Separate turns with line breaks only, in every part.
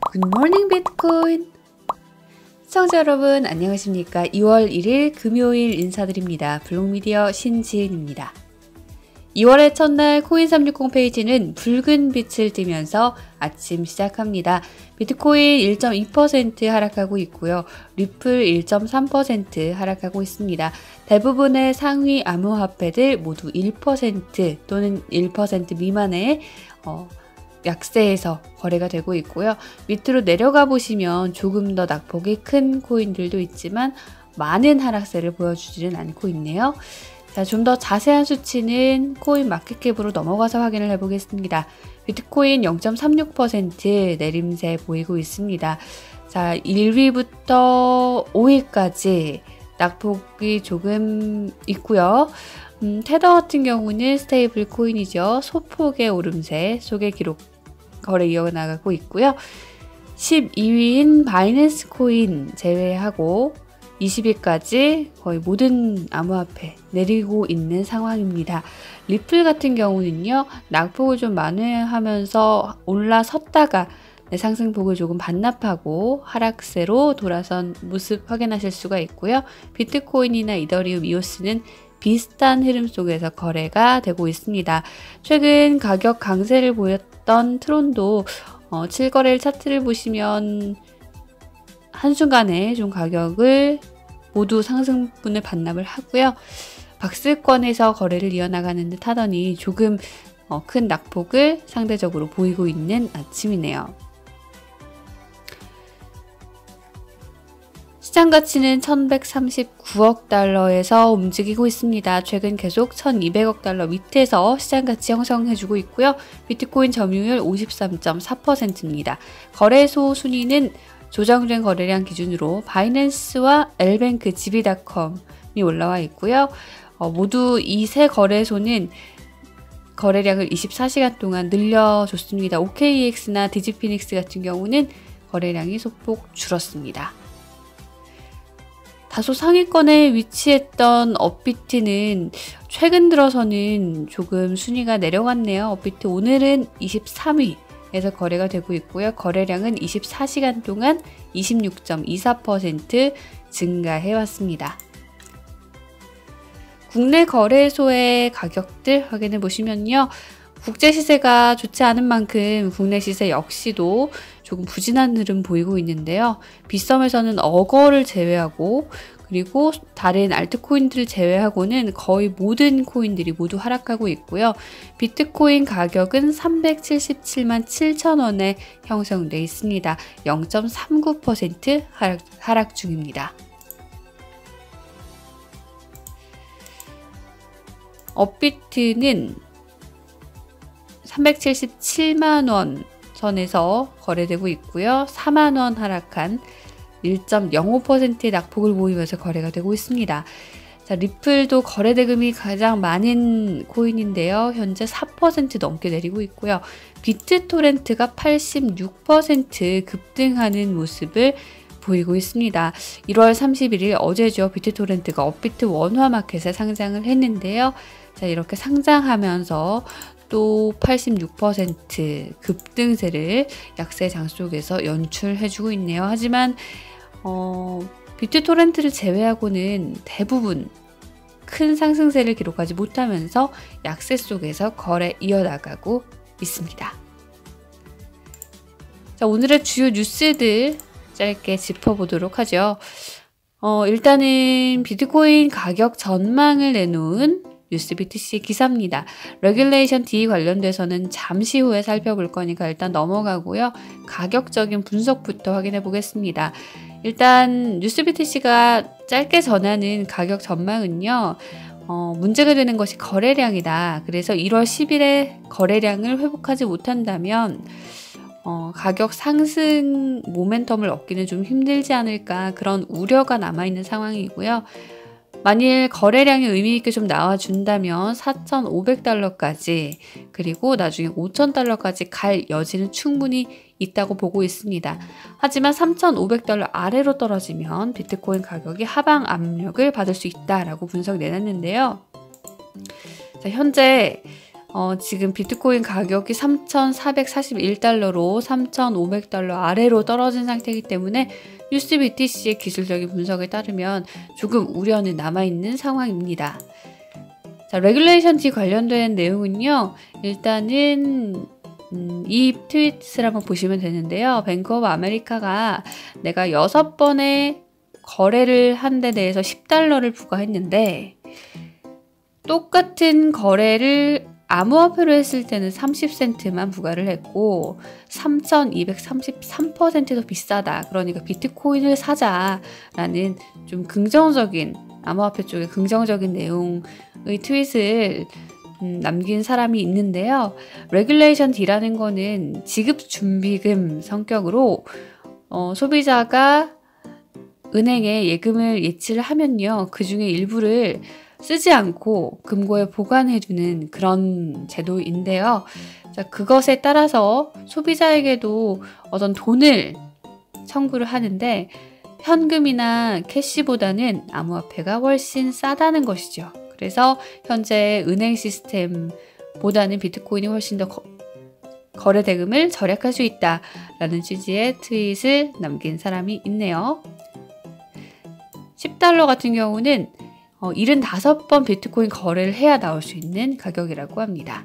굿모닝 비트코인! 시청자 여러분 안녕하십니까? 2월 1일 금요일 인사드립니다. 블록미디어 신지은입니다. 2월의 첫날 코인360 페이지는 붉은 빛을 띠면서 아침 시작합니다. 비트코인 1.2% 하락하고 있고요. 리플 1.3% 하락하고 있습니다. 대부분의 상위 암호화폐들 모두 1% 또는 1% 미만의 약세에서 거래가 되고 있고요. 밑으로 내려가 보시면 조금 더 낙폭이 큰 코인들도 있지만 많은 하락세를 보여주지는 않고 있네요. 자, 좀 더 자세한 수치는 코인 마켓캡으로 넘어가서 확인을 해보겠습니다. 비트코인 0.36% 내림세 보이고 있습니다. 자, 1위부터 5위까지 낙폭이 조금 있고요. 테더 같은 경우는 스테이블 코인이죠. 소폭의 오름세 속의 기록 거래 이어나가고 있고요. 12위인 바이낸스 코인 제외하고 20위까지 거의 모든 암호화폐 내리고 있는 상황입니다. 리플 같은 경우는요, 낙폭을 좀 만회하면서 올라섰다가 상승폭을 조금 반납하고 하락세로 돌아선 모습 확인하실 수가 있고요. 비트코인이나 이더리움, 이오스는 비슷한 흐름 속에서 거래가 되고 있습니다. 최근 가격 강세를 보였던 트론도 7거래일 차트를 보시면 한순간에 좀 가격을 모두 상승분을 반납을 하고요. 박스권에서 거래를 이어나가는 듯 하더니 조금 큰 낙폭을 상대적으로 보이고 있는 아침이네요. 시장 가치는 1139억 달러에서 움직이고 있습니다. 최근 계속 1200억 달러 밑에서 시장 가치 형성해주고 있고요. 비트코인 점유율 53.4%입니다. 거래소 순위는 조정된 거래량 기준으로 바이낸스와 엘뱅크, 지비닷컴이 올라와 있고요. 모두 이 세 거래소는 거래량을 24시간 동안 늘려줬습니다. OKEX나 디지피닉스 같은 경우는 거래량이 소폭 줄었습니다. 다소 상위권에 위치했던 업비트는 최근 들어서는 조금 순위가 내려갔네요. 업비트 오늘은 23위에서 거래가 되고 있고요. 거래량은 24시간 동안 26.24% 증가해왔습니다. 국내 거래소의 가격들 확인해 보시면요. 국제 시세가 좋지 않은 만큼 국내 시세 역시도 조금 부진한 흐름 보이고 있는데요. 빗썸에서는 어거를 제외하고 그리고 다른 알트코인들을 제외하고는 거의 모든 코인들이 모두 하락하고 있고요. 비트코인 가격은 377만 7천원에 형성되어 있습니다. 0.39% 하락 중입니다. 업비트는 377만원 선에서 거래되고 있고요. 4만원 하락한 1.05%의 낙폭을 보이면서 거래가 되고 있습니다. 자, 리플도 거래 대금이 가장 많은 코인인데요. 현재 4% 넘게 내리고 있고요. 비트토렌트가 86% 급등하는 모습을 보이고 있습니다. 1월 31일 어제죠. 비트토렌트가 업비트 원화 마켓에 상장을 했는데요. 자, 이렇게 상장하면서 또 86% 급등세를 약세 장 속에서 연출해주고 있네요. 하지만 비트토렌트를 제외하고는 대부분 큰 상승세를 기록하지 못하면서 약세 속에서 거래 이어나가고 있습니다. 자, 오늘의 주요 뉴스들 짧게 짚어보도록 하죠. 일단은 비트코인 가격 전망을 내놓은 뉴스BTC 기사입니다. 레귤레이션 D 관련돼서는 잠시 후에 살펴볼 거니까 일단 넘어가고요. 가격적인 분석부터 확인해 보겠습니다. 일단 뉴스BTC가 짧게 전하는 가격 전망은요. 문제가 되는 것이 거래량이다. 그래서 1월 10일에 거래량을 회복하지 못한다면 가격 상승 모멘텀을 얻기는 좀 힘들지 않을까 그런 우려가 남아있는 상황이고요. 만일 거래량이 의미있게 좀 나와준다면 4,500달러까지 그리고 나중에 5,000달러까지 갈 여지는 충분히 있다고 보고 있습니다. 하지만 3,500달러 아래로 떨어지면 비트코인 가격이 하방 압력을 받을 수 있다라고 분석이 내놨는데요. 자, 현재 지금 비트코인 가격이 3,441달러로 3,500달러 아래로 떨어진 상태이기 때문에 뉴스BTC의 기술적인 분석에 따르면 조금 우려는 남아있는 상황입니다. 자, 레귤레이션 D 관련된 내용은요. 일단은 이 트윗을 한번 보시면 되는데요. 뱅크 오브 아메리카가 내가 6번의 거래를 한 데 대해서 $10를 부과했는데 똑같은 거래를 암호화폐로 했을 때는 30센트만 부과를 했고 3,233% 더 비싸다. 그러니까 비트코인을 사자라는 좀 긍정적인 암호화폐 쪽에 긍정적인 내용의 트윗을 남긴 사람이 있는데요. 레귤레이션 D라는 거는 지급준비금 성격으로 소비자가 은행에 예금을 예치를 하면요. 그 중에 일부를 쓰지 않고 금고에 보관해주는 그런 제도인데요. 자, 그것에 따라서 소비자에게도 어떤 돈을 청구를 하는데 현금이나 캐시보다는 암호화폐가 훨씬 싸다는 것이죠. 그래서 현재 은행 시스템보다는 비트코인이 훨씬 더 거래 대금을 절약할 수 있다라는 취지의 트윗을 남긴 사람이 있네요. $10 같은 경우는 75번 비트코인 거래를 해야 나올 수 있는 가격이라고 합니다.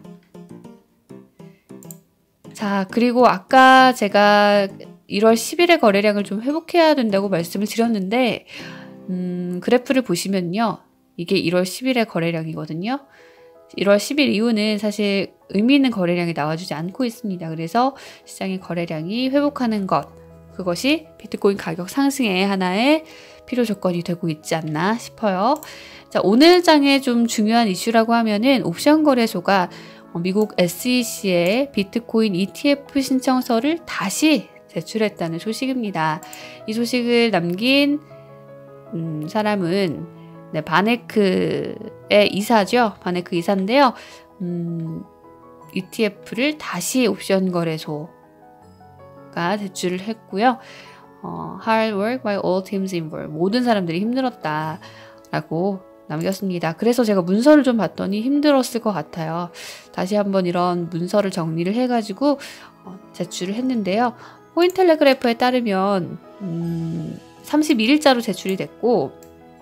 자, 그리고 아까 제가 1월 10일의 거래량을 좀 회복해야 된다고 말씀을 드렸는데 그래프를 보시면요. 이게 1월 10일의 거래량이거든요. 1월 10일 이후는 사실 의미 있는 거래량이 나와주지 않고 있습니다. 그래서 시장의 거래량이 회복하는 것, 그것이 비트코인 가격 상승의 하나의 필요 조건이 되고 있지 않나 싶어요. 자, 오늘 장에 좀 중요한 이슈라고 하면은 옵션 거래소가 미국 SEC에 비트코인 ETF 신청서를 다시 제출했다는 소식입니다. 이 소식을 남긴 사람은 바네크의 이사죠. 바네크 이사인데요. ETF를 다시 옵션 거래소가 제출을 했고요. Hard work by all teams involved. 모든 사람들이 힘들었다라고 남겼습니다. 그래서 제가 문서를 좀 봤더니 힘들었을 것 같아요. 다시 한번 이런 문서를 정리를 해가지고 제출을 했는데요. 코인텔레그래프에 따르면 31일자로 제출이 됐고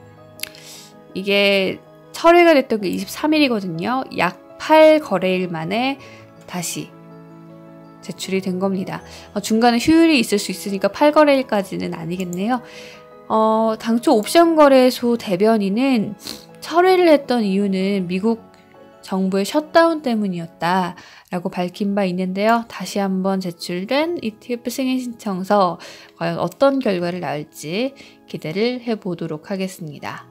이게 철회가 됐던 게 23일이거든요. 약 8거래일 만에 다시 제출이 된 겁니다. 중간에 휴일이 있을 수 있으니까 8거래일까지는 아니겠네요. 당초 옵션 거래소 대변인은 철회를 했던 이유는 미국 정부의 셧다운 때문이었다라고 밝힌 바 있는데요. 다시 한번 제출된 ETF 승인 신청서 과연 어떤 결과를 낳을지 기대를 해보도록 하겠습니다.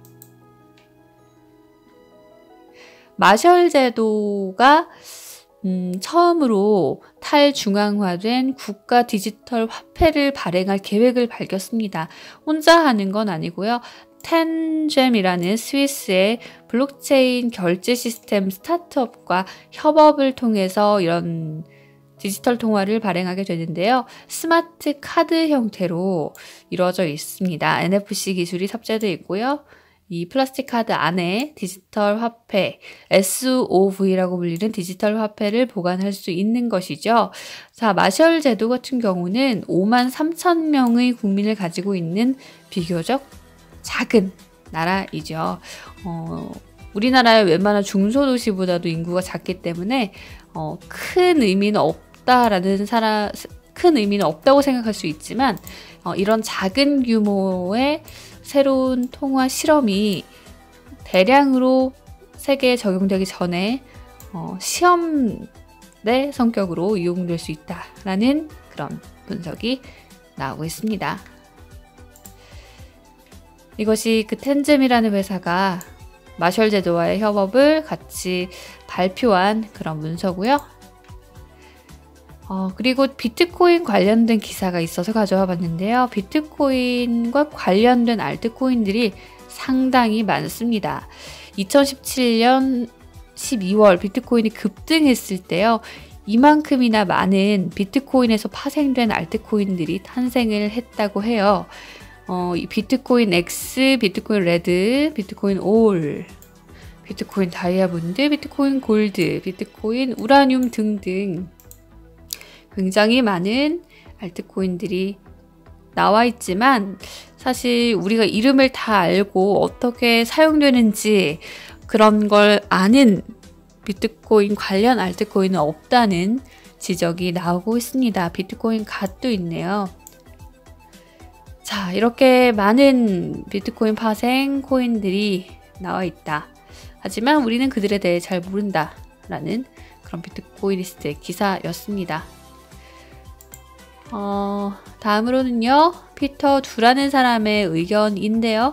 마셜 제도가 처음으로 탈중앙화된 국가 디지털 화폐를 발행할 계획을 밝혔습니다. 혼자 하는 건 아니고요. 텐잼이라는 스위스의 블록체인 결제 시스템 스타트업과 협업을 통해서 이런 디지털 통화를 발행하게 되는데요. 스마트 카드 형태로 이루어져 있습니다. NFC 기술이 탑재되어 있고요. 이 플라스틱 카드 안에 디지털 화폐, SOV라고 불리는 디지털 화폐를 보관할 수 있는 것이죠. 자, 마셜 제도 같은 경우는 53,000명의 국민을 가지고 있는 비교적 작은 나라이죠. 우리나라의 웬만한 중소도시보다도 인구가 작기 때문에 큰 의미는 없다고 생각할 수 있지만 이런 작은 규모의 새로운 통화 실험이 대량으로 세계에 적용되기 전에 시험의 성격으로 이용될 수 있다라는 그런 분석이 나오고 있습니다. 이것이 그 텐잼이라는 회사가 마셜 제도와의 협업을 같이 발표한 그런 문서고요. 그리고 비트코인 관련된 기사가 있어서 가져와 봤는데요. 비트코인과 관련된 알트코인들이 상당히 많습니다. 2017년 12월 비트코인이 급등했을 때요. 이만큼이나 많은 비트코인에서 파생된 알트코인들이 탄생을 했다고 해요. 비트코인 X, 비트코인 레드, 비트코인 올, 비트코인 다이아몬드, 비트코인 골드, 비트코인 우라늄 등등 굉장히 많은 알트코인들이 나와 있지만 사실 우리가 이름을 다 알고 어떻게 사용되는지 그런 걸 아는 비트코인 관련 알트코인은 없다는 지적이 나오고 있습니다. 비트코인 갓도 있네요. 자, 이렇게 많은 비트코인 파생 코인들이 나와 있다. 하지만 우리는 그들에 대해 잘 모른다 라는 그런 비트코이니스트의 기사였습니다. 다음으로는요, 피터 두라는 사람의 의견인데요.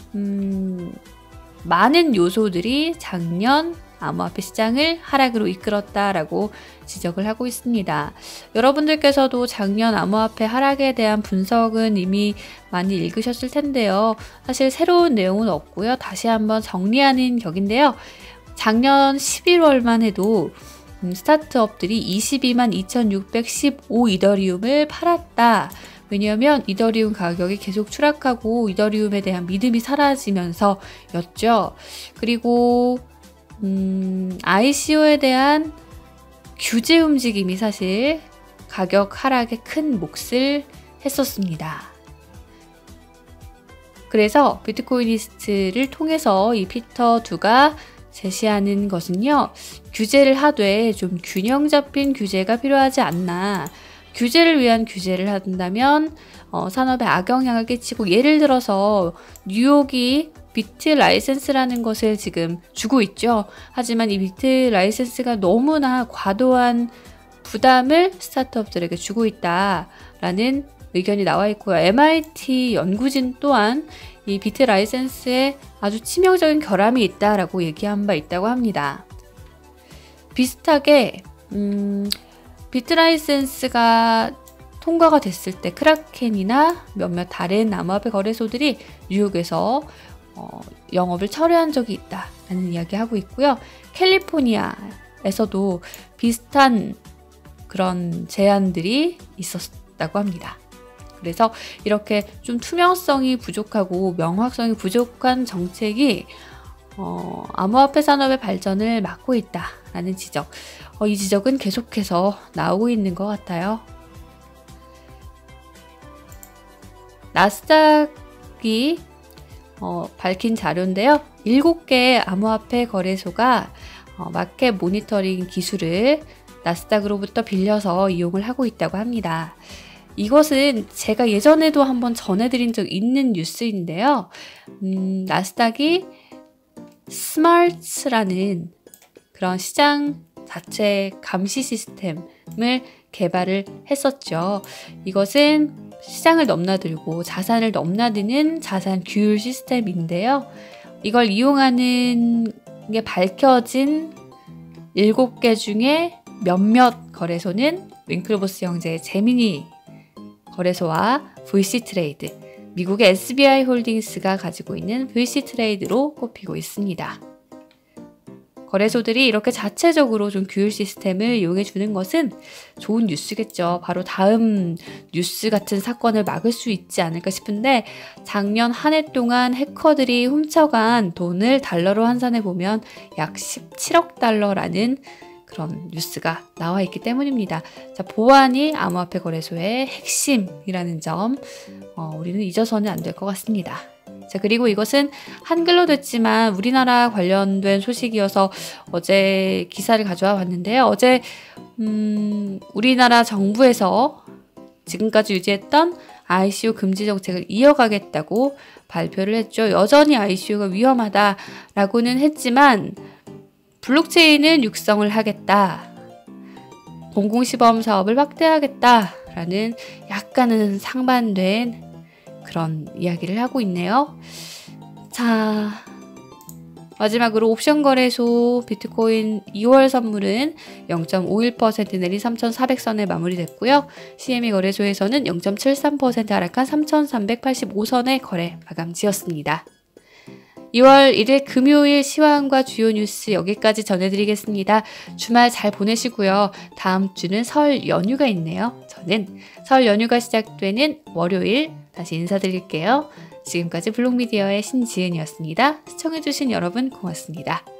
많은 요소들이 작년 암호화폐 시장을 하락으로 이끌었다라고 지적을 하고 있습니다. 여러분들께서도 작년 암호화폐 하락에 대한 분석은 이미 많이 읽으셨을 텐데요. 사실 새로운 내용은 없고요. 다시 한번 정리하는 격인데요. 작년 11월만 해도 스타트업들이 22만 2615 이더리움을 팔았다. 왜냐하면 이더리움 가격이 계속 추락하고 이더리움에 대한 믿음이 사라지면서 였죠. 그리고 ICO에 대한 규제 움직임이 사실 가격 하락에 큰 몫을 했었습니다. 그래서 비트코이니스트를 통해서 이 피터 두가 제시하는 것은요, 규제를 하되 좀 균형 잡힌 규제가 필요하지 않나. 규제를 위한 규제를 한다면 산업에 악영향을 끼치고, 예를 들어서 뉴욕이 비트 라이센스라는 것을 지금 주고 있죠. 하지만 이 비트 라이센스가 너무나 과도한 부담을 스타트업들에게 주고 있다라는 의견이 나와 있고요. MIT 연구진 또한 이 비트 라이센스에 아주 치명적인 결함이 있다라고 얘기한 바 있다고 합니다. 비슷하게 비트 라이센스가 통과가 됐을 때 크라켄이나 몇몇 다른 암호화폐 거래소들이 뉴욕에서 영업을 철회한 적이 있다라는 이야기하고 있고요. 캘리포니아에서도 비슷한 그런 제안들이 있었다고 합니다. 그래서 이렇게 좀 투명성이 부족하고 명확성이 부족한 정책이 암호화폐 산업의 발전을 막고 있다라는 지적. 이 지적은 계속해서 나오고 있는 것 같아요. 나스닥이 밝힌 자료인데요. 7개의 암호화폐 거래소가 마켓 모니터링 기술을 나스닥으로부터 빌려서 이용을 하고 있다고 합니다. 이것은 제가 예전에도 한번 전해드린 적 있는 뉴스인데요. 나스닥이 스마트라는 그런 시장 자체 감시 시스템을 개발을 했었죠. 이것은 시장을 넘나들고 자산을 넘나드는 자산 규율 시스템인데요. 이걸 이용하는 게 밝혀진 7개 중에 몇몇 거래소는 윙클보스 형제의 제미니 거래소와 VC 트레이드, 미국의 SBI 홀딩스가 가지고 있는 VC 트레이드로 꼽히고 있습니다. 거래소들이 이렇게 자체적으로 좀 규율 시스템을 이용해 주는 것은 좋은 뉴스겠죠. 바로 다음 뉴스 같은 사건을 막을 수 있지 않을까 싶은데, 작년 한 해 동안 해커들이 훔쳐간 돈을 달러로 환산해 보면 약 17억 달러라는 그런 뉴스가 나와 있기 때문입니다. 자, 보안이 암호화폐 거래소의 핵심이라는 점 우리는 잊어서는 안 될 것 같습니다. 자, 그리고 이것은 한글로 됐지만 우리나라 관련된 소식이어서 어제 기사를 가져와 봤는데요. 어제 우리나라 정부에서 지금까지 유지했던 ICO 금지 정책을 이어가겠다고 발표를 했죠. 여전히 ICO가 위험하다라고는 했지만 블록체인은 육성을 하겠다, 공공시범 사업을 확대하겠다라는 약간은 상반된 그런 이야기를 하고 있네요. 자, 마지막으로 옵션 거래소 비트코인 2월 선물은 0.51% 내린 3,400선에 마무리됐고요. CME 거래소에서는 0.73% 하락한 3,385선에 거래 마감지었습니다. 2월 1일 금요일 시황과 주요 뉴스 여기까지 전해드리겠습니다. 주말 잘 보내시고요. 다음 주는 설 연휴가 있네요. 저는 설 연휴가 시작되는 월요일 다시 인사드릴게요. 지금까지 블록미디어의 신지은이었습니다. 시청해주신 여러분 고맙습니다.